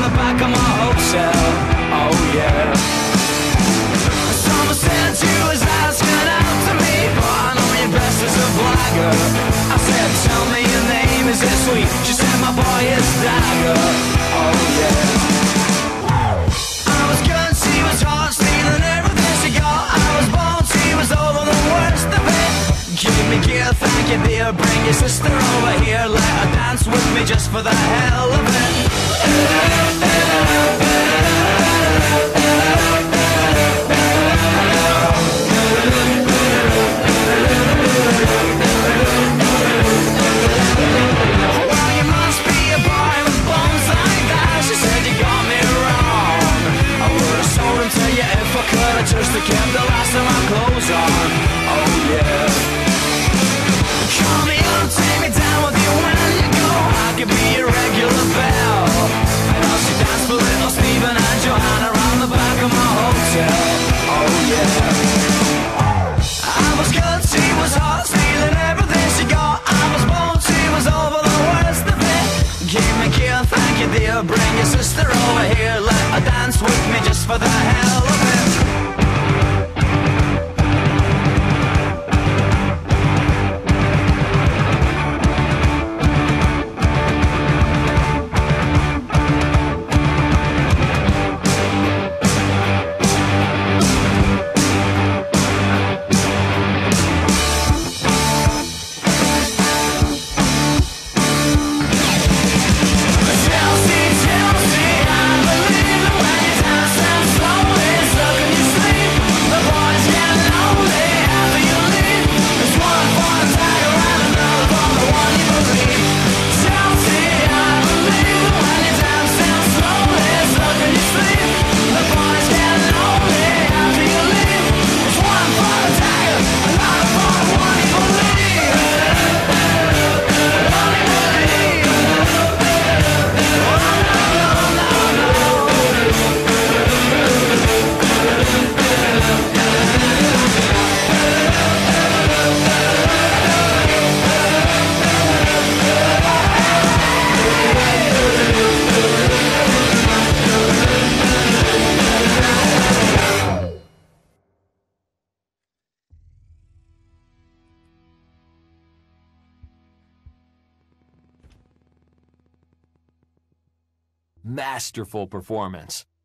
the back of my hotel. Oh yeah. Someone said you was asking out to me, but I know you best as a blagger. I said, tell me your name, is it sweet? She said, my boy is Dagger. Oh yeah. I was good, she was hot, stealing everything she got. I was bold, she was over the worst of it. Give me gear, thank you dear. Bring your sister over here, let her dance with me just for the hell of it. Well, you must be a boy with bones like that. She said you got me wrong. I would've sold him to you if I could've just kept the last of my clothes on. Oh yeah. Call me up, take me down with you when you go. I could be your regular belle. And I'll she dance for little Stephen and Johanna around the back of my hotel. Oh yeah. I was good, she was hot, stealing everything she got. I was bold, she was over the worst of it. Give me care, thank you dear. Bring your sister over here, let her dance with me just for the hell of it. Masterful performance.